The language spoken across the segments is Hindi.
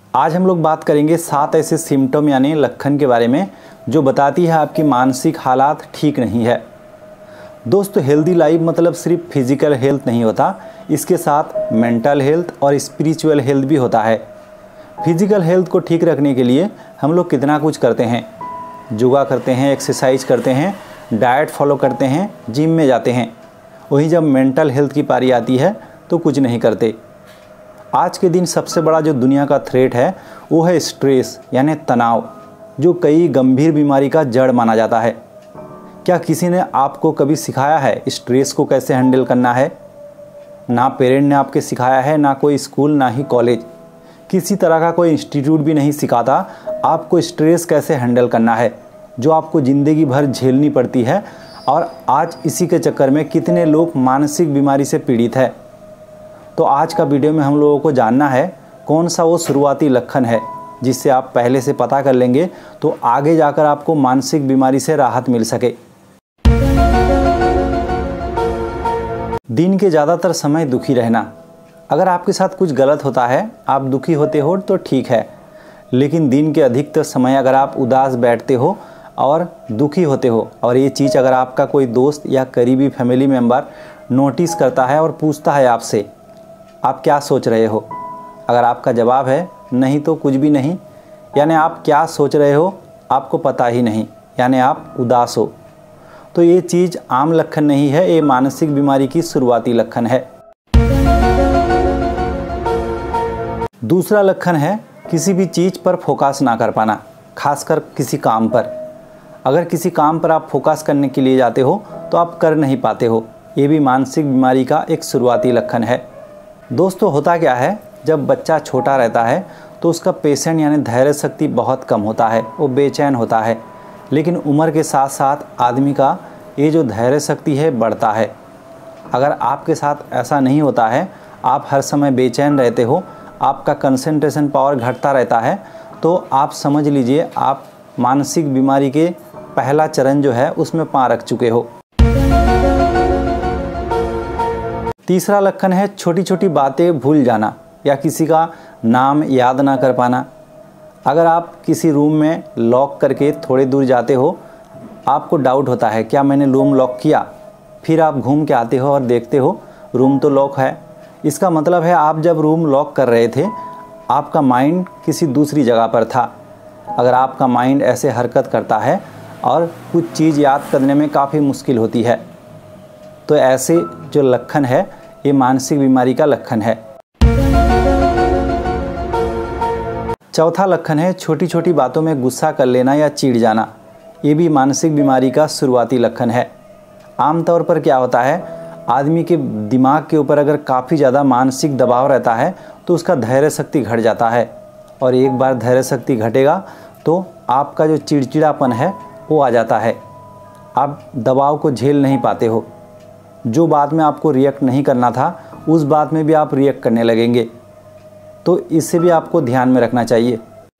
आज हम लोग बात करेंगे 7 ऐसे सिम्टम यानी लक्षण के बारे में जो बताती है आपकी मानसिक हालात ठीक नहीं है। दोस्तों, हेल्दी लाइफ मतलब सिर्फ फिजिकल हेल्थ नहीं होता, इसके साथ मेंटल हेल्थ और स्पिरिचुअल हेल्थ भी होता है। फिजिकल हेल्थ को ठीक रखने के लिए हम लोग कितना कुछ करते हैं, योगा करते हैं, एक्सरसाइज करते हैं, डाइट फॉलो करते हैं, जिम में जाते हैं। वहीं जब मेंटल हेल्थ की पारी आती है तो कुछ नहीं करते। आज के दिन सबसे बड़ा जो दुनिया का थ्रेट है वो है स्ट्रेस यानी तनाव, जो कई गंभीर बीमारी का जड़ माना जाता है। क्या किसी ने आपको कभी सिखाया है स्ट्रेस को कैसे हैंडल करना है? ना पेरेंट ने आपके सिखाया है, ना कोई स्कूल, ना ही कॉलेज, किसी तरह का कोई इंस्टीट्यूट भी नहीं सिखाता आपको स्ट्रेस कैसे हैंडल करना है, जो आपको ज़िंदगी भर झेलनी पड़ती है। और आज इसी के चक्कर में कितने लोग मानसिक बीमारी से पीड़ित है। तो आज का वीडियो में हम लोगों को जानना है कौन सा वो शुरुआती लक्षण है जिससे आप पहले से पता कर लेंगे तो आगे जाकर आपको मानसिक बीमारी से राहत मिल सके। दिन के ज़्यादातर समय दुखी रहना। अगर आपके साथ कुछ गलत होता है, आप दुखी होते हो तो ठीक है, लेकिन दिन के अधिकतर समय अगर आप उदास बैठते हो और दुखी होते हो और ये चीज़ अगर आपका कोई दोस्त या करीबी फैमिली मेम्बर नोटिस करता है और पूछता है आपसे, आप क्या सोच रहे हो? अगर आपका जवाब है नहीं तो कुछ भी नहीं, यानी आप क्या सोच रहे हो आपको पता ही नहीं, यानी आप उदास हो, तो ये चीज़ आम लक्षण नहीं है, ये मानसिक बीमारी की शुरुआती लक्षण है। दूसरा लक्षण है किसी भी चीज़ पर फोकस ना कर पाना, खासकर किसी काम पर। अगर किसी काम पर आप फोकस करने के लिए जाते हो तो आप कर नहीं पाते हो, ये भी मानसिक बीमारी का एक शुरुआती लक्षण है। दोस्तों, होता क्या है, जब बच्चा छोटा रहता है तो उसका पेशेंस यानी धैर्य शक्ति बहुत कम होता है, वो बेचैन होता है। लेकिन उम्र के साथ साथ आदमी का ये जो धैर्य शक्ति है बढ़ता है। अगर आपके साथ ऐसा नहीं होता है, आप हर समय बेचैन रहते हो, आपका कंसंट्रेशन पावर घटता रहता है, तो आप समझ लीजिए आप मानसिक बीमारी के पहला चरण जो है उसमें पाँव रख चुके हो। तीसरा लक्षण है छोटी छोटी बातें भूल जाना या किसी का नाम याद ना कर पाना। अगर आप किसी रूम में लॉक करके थोड़े दूर जाते हो, आपको डाउट होता है क्या मैंने रूम लॉक किया, फिर आप घूम के आते हो और देखते हो रूम तो लॉक है। इसका मतलब है आप जब रूम लॉक कर रहे थे आपका माइंड किसी दूसरी जगह पर था। अगर आपका माइंड ऐसे हरकत करता है और कुछ चीज़ याद करने में काफ़ी मुश्किल होती है, तो ऐसे जो लक्षण है ये मानसिक बीमारी का लक्षण है। चौथा लक्षण है छोटी छोटी बातों में गुस्सा कर लेना या चिढ़ जाना, ये भी मानसिक बीमारी का शुरुआती लक्षण है। आमतौर पर क्या होता है, आदमी के दिमाग के ऊपर अगर काफ़ी ज़्यादा मानसिक दबाव रहता है तो उसका धैर्य शक्ति घट जाता है, और एक बार धैर्य शक्ति घटेगा तो आपका जो चिड़चिड़ापन है वो आ जाता है। आप दबाव को झेल नहीं पाते हो, जो बात में आपको रिएक्ट नहीं करना था उस बात में भी आप रिएक्ट करने लगेंगे, तो इससे भी आपको ध्यान में रखना चाहिए।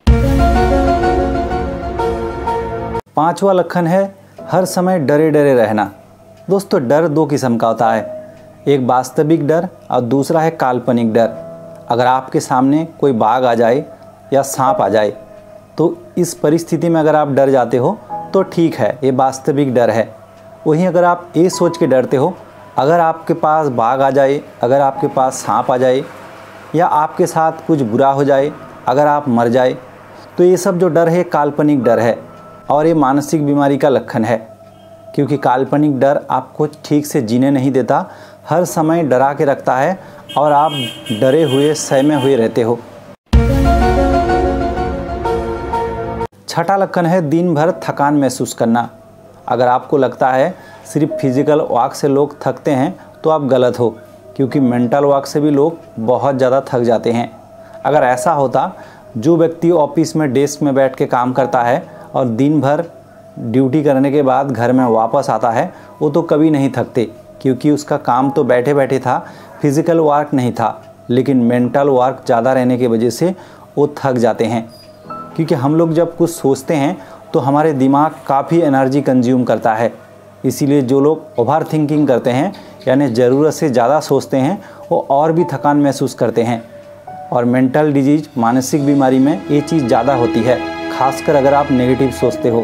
पांचवा लक्षण है हर समय डरे डरे रहना। दोस्तों, डर दो किस्म का होता है, एक वास्तविक डर और दूसरा है काल्पनिक डर। अगर आपके सामने कोई बाघ आ जाए या सांप आ जाए तो इस परिस्थिति में अगर आप डर जाते हो तो ठीक है, ये वास्तविक डर है। वहीं अगर आप ये सोच के डरते हो अगर आपके पास बाघ आ जाए, अगर आपके पास सांप आ जाए या आपके साथ कुछ बुरा हो जाए, अगर आप मर जाए, तो ये सब जो डर है काल्पनिक डर है और ये मानसिक बीमारी का लक्षण है, क्योंकि काल्पनिक डर आपको ठीक से जीने नहीं देता, हर समय डरा के रखता है और आप डरे हुए सहमे हुए रहते हो। छठा लक्षण है दिन भर थकान महसूस करना। अगर आपको लगता है सिर्फ फिजिकल वर्क से लोग थकते हैं तो आप गलत हो, क्योंकि मेंटल वर्क से भी लोग बहुत ज़्यादा थक जाते हैं। अगर ऐसा होता, जो व्यक्ति ऑफिस में डेस्क में बैठ के काम करता है और दिन भर ड्यूटी करने के बाद घर में वापस आता है, वो तो कभी नहीं थकते, क्योंकि उसका काम तो बैठे बैठे था, फिजिकल वर्क नहीं था, लेकिन मेंटल वर्क ज़्यादा रहने की वजह से वो थक जाते हैं। क्योंकि हम लोग जब कुछ सोचते हैं तो हमारे दिमाग काफ़ी एनर्जी कंज्यूम करता है, इसीलिए जो लोग ओवर थिंकिंग करते हैं यानी ज़रूरत से ज़्यादा सोचते हैं वो और भी थकान महसूस करते हैं। और मेंटल डिजीज मानसिक बीमारी में ये चीज़ ज़्यादा होती है, खासकर अगर आप नेगेटिव सोचते हो।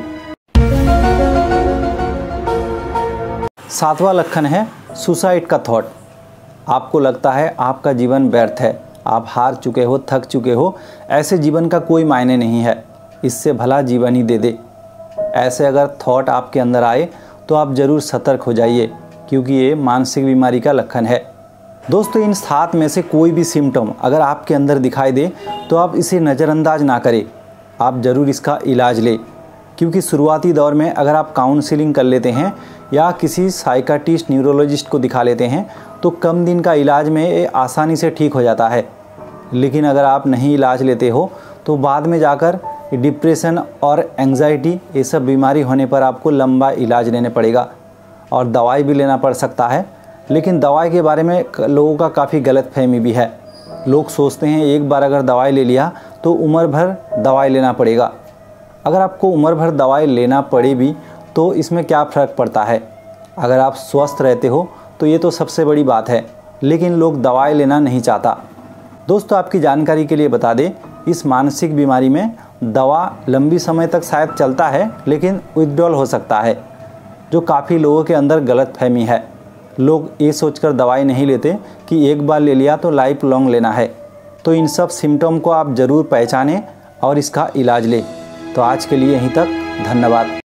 7वां लक्षण है सुसाइड का थॉट। आपको लगता है आपका जीवन व्यर्थ है, आप हार चुके हो, थक चुके हो, ऐसे जीवन का कोई मायने नहीं है, इससे भला जीवन ही दे दे। ऐसे अगर थॉट आपके अंदर आए तो आप ज़रूर सतर्क हो जाइए, क्योंकि ये मानसिक बीमारी का लक्षण है। दोस्तों, इन 7 में से कोई भी सिम्टम अगर आपके अंदर दिखाई दे तो आप इसे नज़रअंदाज ना करें, आप ज़रूर इसका इलाज लें। क्योंकि शुरुआती दौर में अगर आप काउंसलिंग कर लेते हैं या किसी साइकाट्रिस्ट, न्यूरोलॉजिस्ट को दिखा लेते हैं तो कम दिन का इलाज में ये आसानी से ठीक हो जाता है। लेकिन अगर आप नहीं इलाज लेते हो तो बाद में जाकर डिप्रेशन और एंग्जाइटी, ये सब बीमारी होने पर आपको लंबा इलाज लेने पड़ेगा और दवाई भी लेना पड़ सकता है। लेकिन दवाई के बारे में लोगों का काफ़ी गलतफहमी भी है। लोग सोचते हैं एक बार अगर दवाई ले लिया तो उम्र भर दवाई लेना पड़ेगा। अगर आपको उम्र भर दवाई लेना पड़े भी तो इसमें क्या फ़र्क पड़ता है? अगर आप स्वस्थ रहते हो तो ये तो सबसे बड़ी बात है, लेकिन लोग दवाई लेना नहीं चाहता। दोस्तों, आपकी जानकारी के लिए बता दें, इस मानसिक बीमारी में दवा लंबी समय तक शायद चलता है, लेकिन विथड्रॉल हो सकता है, जो काफ़ी लोगों के अंदर गलतफहमी है। लोग ये सोचकर दवाई नहीं लेते कि एक बार ले लिया तो लाइफ लॉन्ग लेना है। तो इन सब सिम्टम को आप ज़रूर पहचानें और इसका इलाज लें। तो आज के लिए यहीं तक, धन्यवाद।